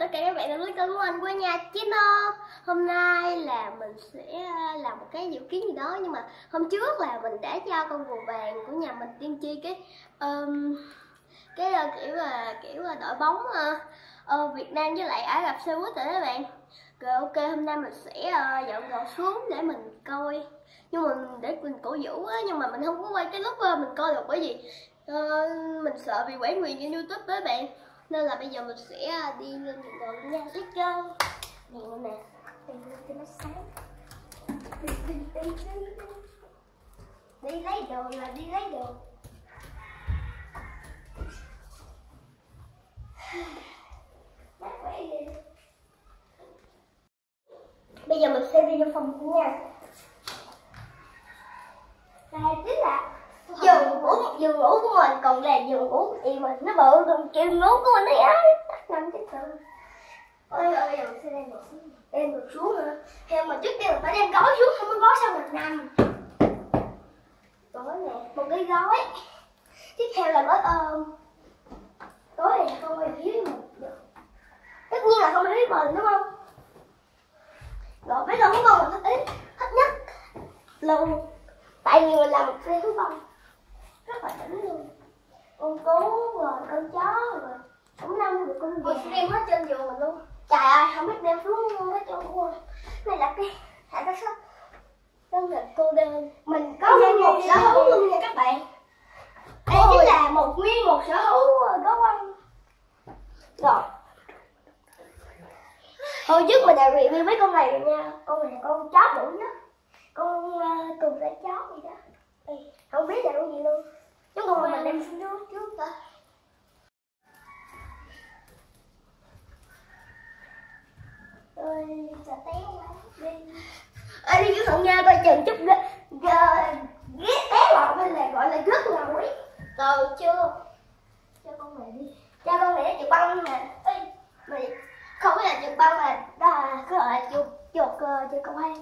tất cả các bạn đến với kênh của anh, của nhà Chino. Hôm nay là mình sẽ làm một cái dự kiến gì đó, nhưng mà hôm trước là mình đã cho con rùa vàng của nhà mình tiên tri kiểu là đội bóng Việt Nam với lại Ả Rập Xê Út rồi các bạn. Rồi ok, hôm nay mình sẽ dọn đồ xuống để mình coi, nhưng mà để mình cổ vũ á, nhưng mà mình không có quay cái lúc mình coi được, bởi vì mình sợ bị quản quyền trên YouTube với bạn. Nên là bây giờ mình sẽ đi lên những đồ nha. Let's go. Đèn nè, đèn lên cho nó sáng. Đi lấy đồ là đi lấy đồ. Mát khỏe ghê. Bây giờ mình sẽ đi vô phòng của nha. Đây chính là giường ngủ của mình, còn là giường ngủ của chị mình, nó bự gần kiểu ngủ của mình đấy á, nằm chết tự. Ôi ơi, bây giờ mình sẽ đem được xuống hả? Theo mà trước tiên mình phải đem gói xuống, không có gói sao mình nằm. Gói nè, một cái gói. Tiếp theo là gói gói này không phải dưới mình được. Tất nhiên là không phải dưới mình đúng không? Rồi bây giờ của con mình thích nhất luôn. Tại vì mình làm một xe thú bông rất là đỉnh luôn. Con cú rồi con chó rồi khủng long rồi con vịt đem hết trên giường mình luôn. Trời ơi, không biết đem xuống hết trơn luôn. Này là cái hạt cá sấu đơn là cô đơn. Mình có thêm một sở hữu luôn nha các bạn. Đây chính là nguyên một sở hữu gấu quăng. Rồi hồi trước mình đã review mấy con này rồi nha. Con này là con chó bự nhất, con cùng đã chó gì đó. Ê, không biết là con gì luôn. Chứ còn mình đem xuống nước trước ta. Ơi, sợ té quá. Đi. Ê, đi chú Thuận nha, coi chừng chút ghét té lọt hay là gọi là rớt lòi. Rồi chưa? Cho con này đi. Cho con này nó chụp băng nè. Ê, mày không phải là chụp băng mà đó là cái gọi là chuột cầu hang.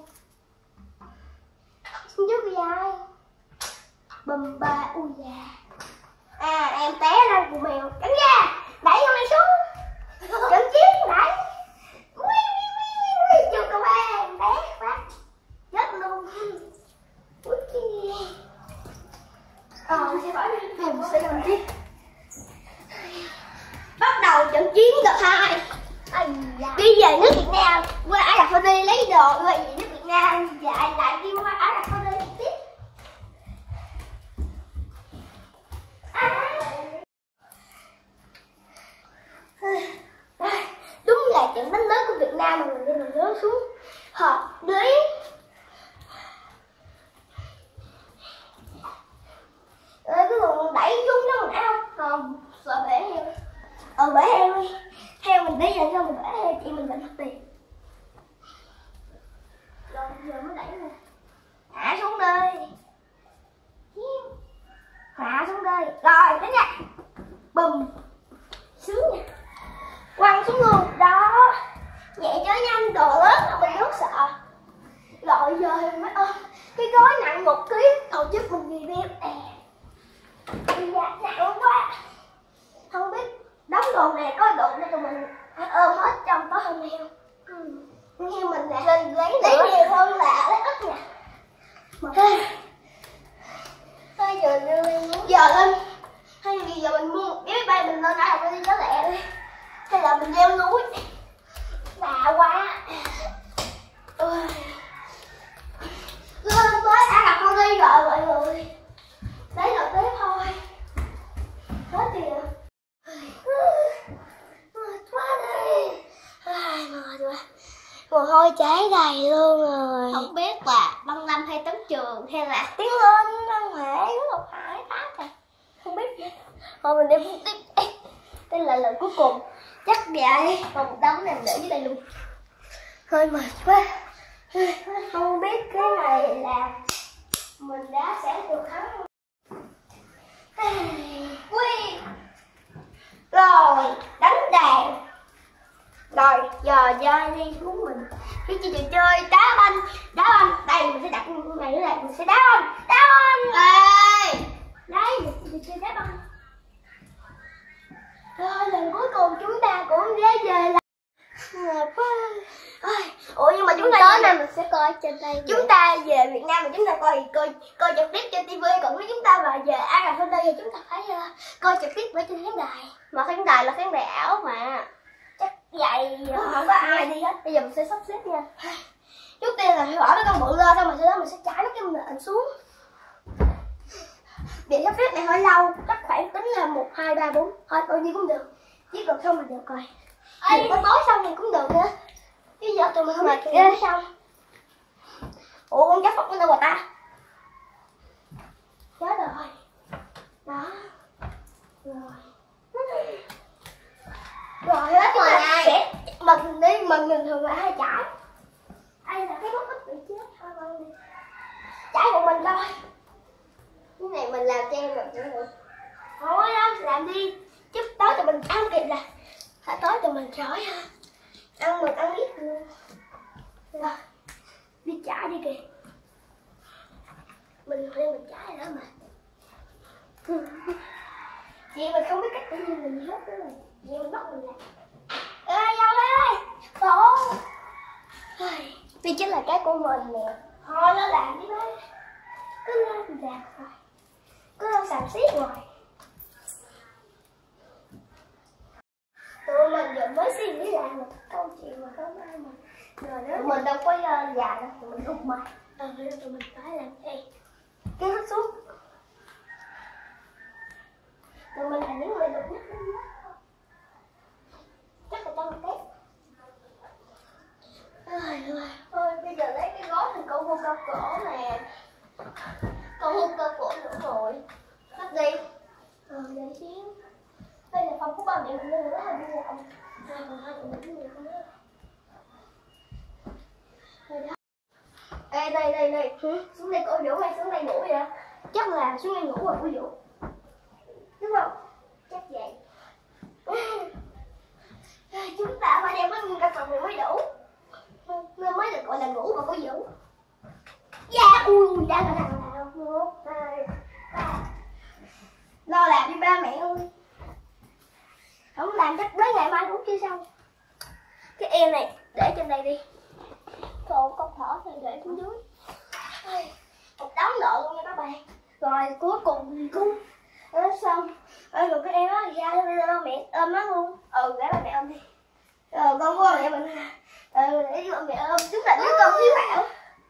Xin trước đi ai? Bầm ba ui da. À, em té ra của mèo. Tránh ra, đẩy con này xuống. Trận chiến đẩy. Chuột cầu hang té phát chết luôn. Sẽ bỏ đi. Mình sẽ làm tiếp. Bắt đầu trận chiến đợt 2. Đi về nước Việt Nam qua Ả Rập Saudi lấy đồ, rồi về nước Việt Nam lại đi qua Ả Rập Saudi tiếp. Đúng là trận đánh lớn của Việt Nam mà mình đi mình rớt xuống hợp lý. Cái còn đẩy xuống đó mình ao còn sợ bể heo. Bể heo đi. Heo mình đi rồi sao mình bể heo, chị mình mất tiền. Rồi giờ mới đẩy nè. Hạ xuống đây. Hạ xuống đây. Rồi đánh nha. Bùm. Sướng nha. Quăng xuống luôn. Đó. Nhẹ chớ nhanh, đồ lớn mà mình rất sợ. Rồi giờ thì mới cái gói nặng 1 kg, còn trước mình review. Dạ, nặng quá. Không biết đóng đồ này có đụng để tụi mình ôm hết trong có hơn heo. Heo mình nè, lấy nhiều hơn là lấy ít nè. Thôi giờ lên hay vì giờ mình mua một vé bay mình lên Ả Rập đi nó lẹ đi, hay là mình leo núi lạ quá. Lên tới Ả Rập đi rồi mọi người, đấy là tiếp thôi. Hết kìa. Mệt quá đi. Mệt quá. Mồ hôi chảy đầy luôn rồi. Không biết là Băng Lâm hay Tấn Trường hay là Tiến Lên, Đăng Huệ, Ngọc Hải, Phát à. Không biết nữa. Thôi mình đi tiếp. Đây là lần cuối cùng. Chắc vậy. Còn một đống này để dưới đây luôn. Hơi mệt quá. Không biết cái này là mình đã sẽ được thắng không? Quy. Rồi, đánh đàn. Rồi, giờ đi xuống mình. Cái trò chơi đá banh. Đây mình sẽ đặt này nữa này, mình sẽ đá banh. Ê. Đấy, mình sẽ chơi đá banh. Rồi, lần cuối cùng chúng ta cũng đã về là sẽ coi trên đây. Chúng ta về Việt Nam mà chúng ta coi trực tiếp trên TV, còn nếu chúng ta mà về Ai Cập bên đây thì chúng ta phải coi trực tiếp ở trên khán đài. Mà khán đài là khán đài ảo mà. Chắc vậy không có ai đi hết. Bây giờ mình sẽ sắp xếp nha. Trước tiên là phải bỏ cái con bự lên, xong rồi sau đó mình sẽ trải cái nệm xuống. Việc sắp xếp này hơi lâu, chắc khoảng tính là 1, 2, 3, 4, thôi bao nhiêu cũng được. Chỉ cần không mình được rồi. Đừng có tối xong thì cũng được nữa. Chứ giờ tụi mình không biết ghê xong. Ủa con chó phật nó đâu rồi ta? Chết rồi. Đó. Rồi hết rồi sẽ mình đi, mình bình thường là hay chải. Ai là cái bút ít bị chết thôi con đi. Chải một mình thôi. Cái này mình làm cho em được. Thôi đâu, làm đi. Chút tối tụi mình ăn kịp là tối tụi mình chói ha. Ăn mình ăn ít luôn. Rồi, đi chải đi kìa. Mình chải rồi đó mà. Chị mình không biết cách tự nhiên mình hết đó rồi. Chị mình bắt mình làm. Ê, Dâu ơi! Tổ! Đây chính là cái của mình nè. Thôi nó làm đi bác. Cứ lên làm thôi. Cứ lên sàm xiết hoài. Tụi mình giờ mới suy nghĩ làm một câu chuyện mà không ai mà. Rồi đó. Tụi mình đâu có già đâu, tụi mình rút mà. Tụi mình phải làm gì? Cái hít xuống. Tụi mình là những người độc nhất trong lớp thôi. Chắc là trong test. Thôi bây giờ lấy cái gói thành con hươu cao cổ nè. Con hươu cao cổ nữa rồi. Bắt đi. Để xíu. Đây là phòng của ba mẹ mình nên là nó hơi bị lộn. Còn hai tụi mình cũng được không đó. Rồi đó. Ê đây. Xuống đây cô Vũ hay xuống đây ngủ vậy? Chắc là xuống đây ngủ rồi cô Vũ. Đúng không? Chắc vậy. Chúng ta phải đem cái căn phòng này mới đủ. Nên mới được gọi là ngủ mà cô Vũ. Dạ, ui, đã là nào. 1, 2, 3. Lo làm đi ba mẹ ơi. Không làm chắc tới ngày mai cũng chưa xong. Cái em này để trên đây đi. Còn con thỏ thì để xuống dưới. Một đống đồ luôn nha các bạn. Rồi cuối cùng thì cũng xong. Rồi cái em đó thì ra cho mẹ ôm nó luôn. Để ba mẹ ôm đi. Con của mẹ mình để cho mẹ ôm. Chúng là đứa con hiếu hảo.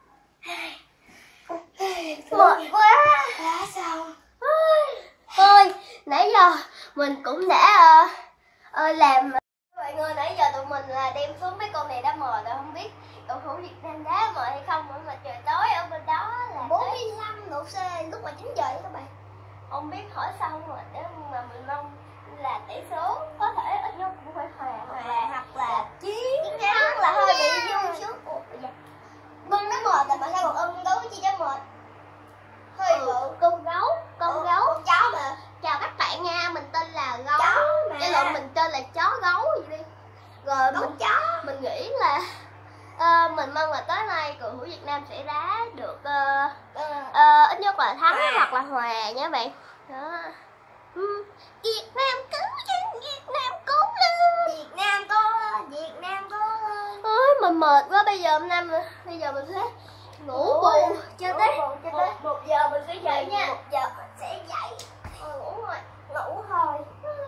Mệt quá. Đã xong. Thôi nãy giờ mình cũng đã làm. Mọi người nãy giờ tụi mình là đem xuống mấy con này đã mờ rồi, không biết cầu thủ Việt Nam đá mờ hay không nữa mà trời tối ở bên đó là 45 độ C lúc mà 9 giờ các bạn. Không biết hỏi sao mà để mà mình mong là tỷ số có thể ít nhất cũng phải hòa hoặc là chiến thắng là hơi bị vui chút. Con nó mệt là mà sao còn ôm đấu chi cho mệt. Hơi bự. Con gấu. Con chó mà. Chào các bạn nha, mình tên là Gấu. Cái lộn mình tên là chó gấu vậy đi. Rồi mình nghĩ là mình mong là tới nay cầu thủ Việt Nam sẽ đá được ít nhất là thắng hoặc là hòa nha bạn. Đó. Việt Nam cố lên, Việt Nam cố lên. Việt Nam cố lên. Ôi mình mệt quá, bây giờ mình sẽ ngủ bù cho tới 1 giờ mình sẽ dậy nha. 1 giờ mình sẽ dậy. Ngủ thôi.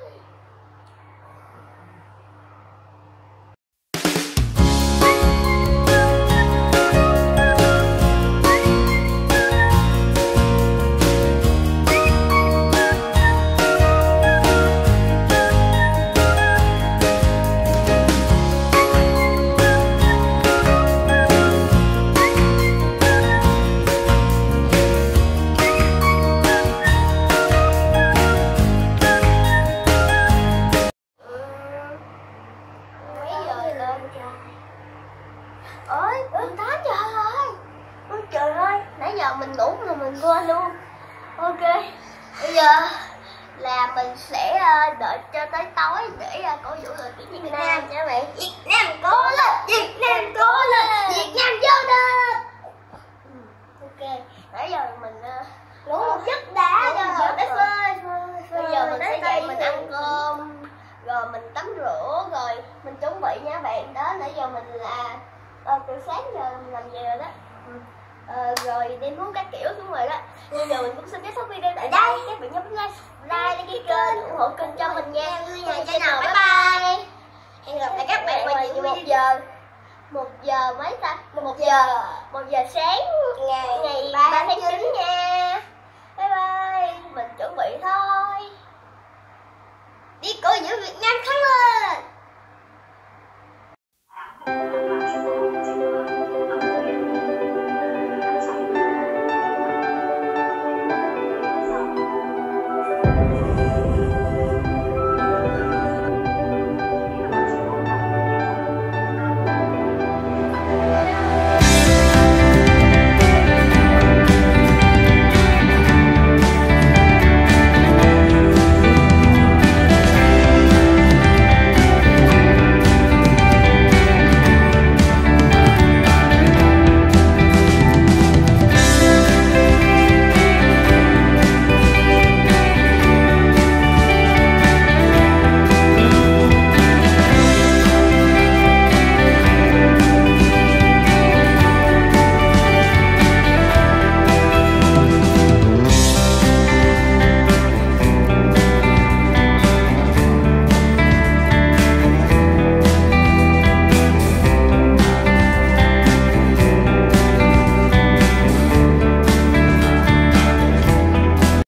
Trời ơi, nãy giờ mình ngủ mà mình quên luôn. Ok, bây giờ là mình sẽ đợi cho tới tối để cổ vũ đội tuyển Việt Nam nha bạn. Việt Nam cố lên, Việt Nam cố lên, Việt Nam vô địch. Ok, nãy giờ mình ngủ một giấc đã rồi, để phơi. Bây giờ mình sẽ dậy mình ăn cơm, rồi mình tắm rửa, rồi mình chuẩn bị nha bạn. Đó, nãy giờ mình là Từ sáng giờ mình làm về rồi đó. Rồi đem muốn các kiểu xuống rồi đó. Bây giờ mình cũng xin kết thúc video tại đây. Các bạn nhớ bấm like, đăng ký kênh, ủng hộ kênh cho mình nha. Chào nào, bye bye. Hẹn gặp lại các bạn vào những video 1 giờ mấy ta? 1 giờ sáng ngày 3 tháng 9 nha. Bye bye. Mình chuẩn bị thôi.